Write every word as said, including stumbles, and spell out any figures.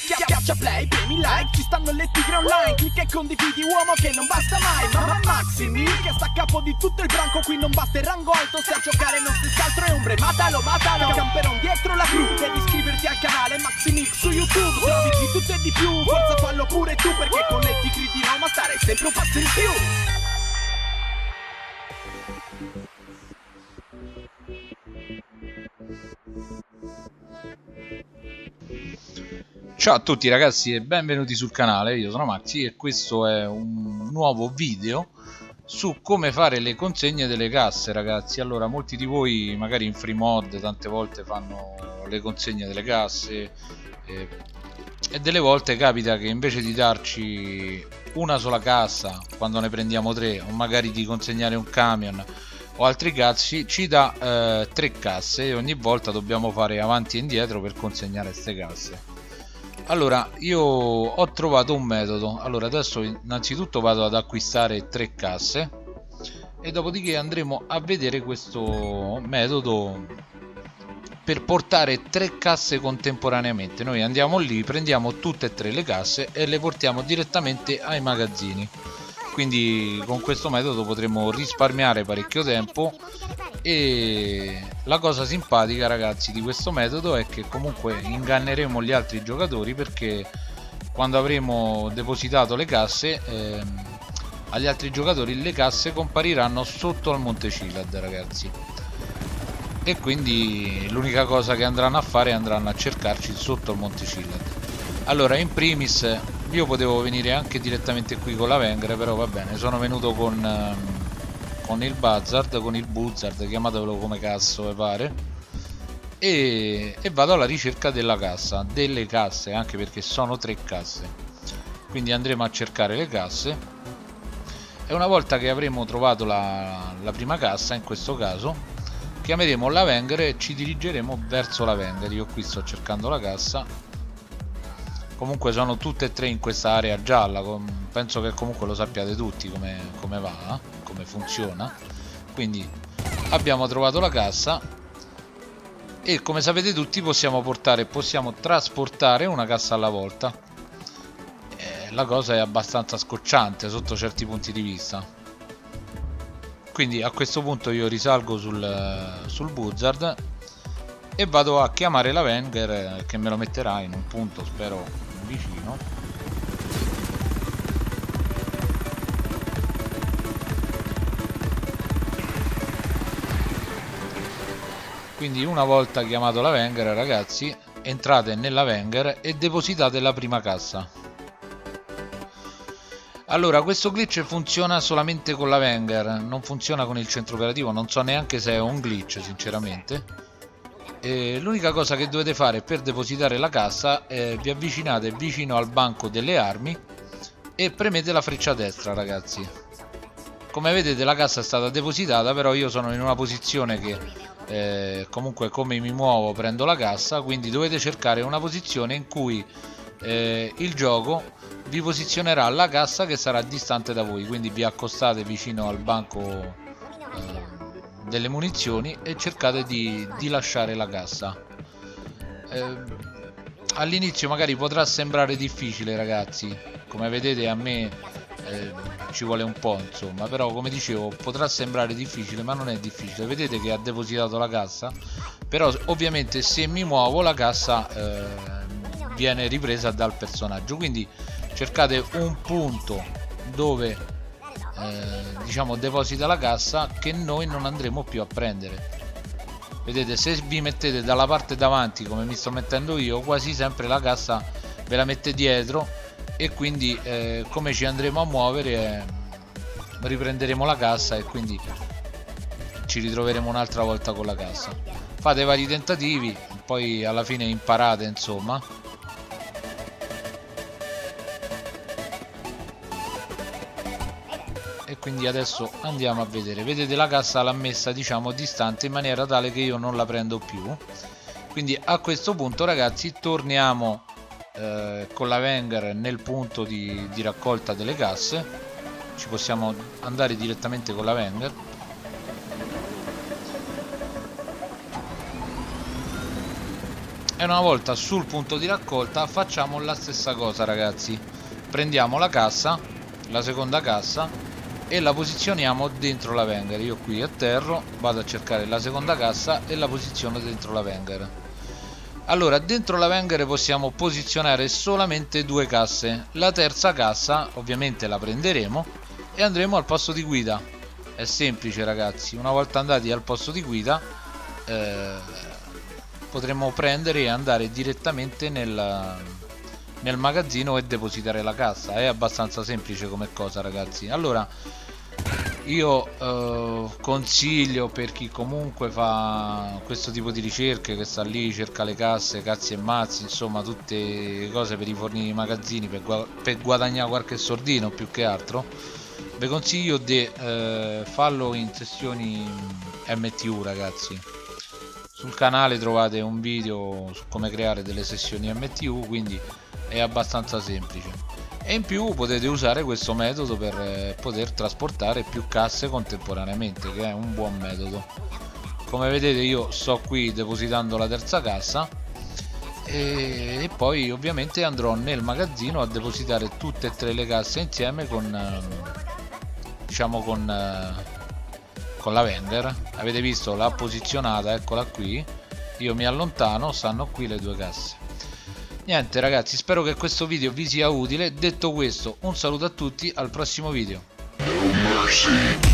Schiaccia play, premi like, ci stanno le tigre online. Clicca e condividi, uomo che non basta mai. Mamma Maximi, che sta a capo di tutto il branco. Qui non basta il rango alto, se a giocare non si scaltro e ombre. Matalo, matalo, camperon dietro la cru. Devi iscriverti al canale Maximix su YouTube. Trovi di tutto e di più, forza fallo pure tu. Perché con le tigre di Roma stare sempre un passo in più. Ciao a tutti ragazzi e benvenuti sul canale, io sono Maxi e questo è un nuovo video su come fare le consegne delle casse, ragazzi. Allora, molti di voi magari in free mod tante volte fanno le consegne delle casse e, e delle volte capita che invece di darci una sola cassa quando ne prendiamo tre, o magari di consegnare un camion o altri cazzi, ci dà eh, tre casse e ogni volta dobbiamo fare avanti e indietro per consegnare queste casse. Allora, io ho trovato un metodo. Allora, adesso innanzitutto vado ad acquistare tre casse e dopodiché andremo a vedere questo metodo per portare tre casse contemporaneamente. Noi andiamo lì, prendiamo tutte e tre le casse e le portiamo direttamente ai magazzini. Quindi con questo metodo potremo risparmiare parecchio tempo. E la cosa simpatica, ragazzi, di questo metodo è che comunque inganneremo gli altri giocatori, perché quando avremo depositato le casse ehm, agli altri giocatori le casse compariranno sotto al Monte Cilad, ragazzi, e quindi l'unica cosa che andranno a fare è andranno a cercarci sotto al Monte Cilad. Allora, in primis io potevo venire anche direttamente qui con la Wenger, però va bene, sono venuto con ehm, con il Buzzard, con il Buzzard, chiamatelo come cazzo vi pare, e, e vado alla ricerca della cassa, delle casse, anche perché sono tre casse. Quindi andremo a cercare le casse e una volta che avremo trovato la, la prima cassa, in questo caso chiameremo la Wenger e ci dirigeremo verso la Wenger. Io qui sto cercando la cassa, comunque sono tutte e tre in questa area gialla, penso che comunque lo sappiate tutti come, come va, come funziona. Quindi abbiamo trovato la cassa e, come sapete tutti, possiamo portare, possiamo trasportare una cassa alla volta. Eh, la cosa è abbastanza scocciante sotto certi punti di vista. Quindi a questo punto io risalgo sul, sul Buzzard e vado a chiamare la Wenger, che me lo metterà in un punto, spero vicino. Quindi una volta chiamato la Wenger, ragazzi, entrate nella Wenger e depositate la prima cassa. Allora, questo glitch funziona solamente con la Wenger, non funziona con il centro operativo, non so neanche se è un glitch sinceramente. L'unica cosa che dovete fare per depositare la cassa è vi avvicinate vicino al banco delle armi e premete la freccia destra, ragazzi. Come vedete la cassa è stata depositata, però io sono in una posizione che eh, comunque come mi muovo prendo la cassa, quindi dovete cercare una posizione in cui eh, il gioco vi posizionerà la cassa che sarà distante da voi, quindi vi accostate vicino al banco eh, delle munizioni e cercate di, di lasciare la cassa. Eh, all'inizio magari potrà sembrare difficile, ragazzi, come vedete a me eh, ci vuole un po', insomma, però come dicevo potrà sembrare difficile, ma non è difficile. Vedete che ha depositato la cassa, però ovviamente se mi muovo la cassa eh, viene ripresa dal personaggio, quindi cercate un punto dove Eh, diciamo deposita la cassa che noi non andremo più a prendere. Vedete, se vi mettete dalla parte davanti come mi sto mettendo io, quasi sempre la cassa ve la mette dietro e quindi eh, come ci andremo a muovere eh, riprenderemo la cassa e quindi ci ritroveremo un'altra volta con la cassa. Fate vari tentativi, poi alla fine imparate, insomma. E quindi adesso andiamo a vedere. Vedete, la cassa l'ha messa, diciamo, distante in maniera tale che io non la prendo più. Quindi a questo punto, ragazzi, torniamo eh, con la Wenger nel punto di, di raccolta delle casse. Ci possiamo andare direttamente con la Wenger. E una volta sul punto di raccolta facciamo la stessa cosa, ragazzi. Prendiamo la cassa, la seconda cassa, e la posizioniamo dentro la Wenger. Io qui atterro, vado a cercare la seconda cassa e la posiziono dentro la Wenger. Allora, dentro la Wenger possiamo posizionare solamente due casse. La terza cassa ovviamente la prenderemo e andremo al posto di guida. È semplice, ragazzi. Una volta andati al posto di guida eh, potremo prendere e andare direttamente nel, nel magazzino e depositare la cassa. È abbastanza semplice come cosa, ragazzi. Allora io eh, consiglio, per chi comunque fa questo tipo di ricerche, che sta lì, cerca le casse, cazzi e mazzi, insomma tutte cose per i forni di magazzini, per, gu per guadagnare qualche soldino più che altro, vi consiglio di eh, farlo in sessioni M T U, ragazzi. Sul canale trovate un video su come creare delle sessioni M T U, quindi è abbastanza semplice. E in più potete usare questo metodo per eh, poter trasportare più casse contemporaneamente, che è un buon metodo. Come vedete io sto qui depositando la terza cassa e, e poi ovviamente andrò nel magazzino a depositare tutte e tre le casse insieme con eh, diciamo con eh, con la Wenger. Avete visto, l'ha posizionata, eccola qui. Io mi allontano, stanno qui le due casse. Niente, ragazzi, spero che questo video vi sia utile. Detto questo, un saluto a tutti, al prossimo video. No mercy.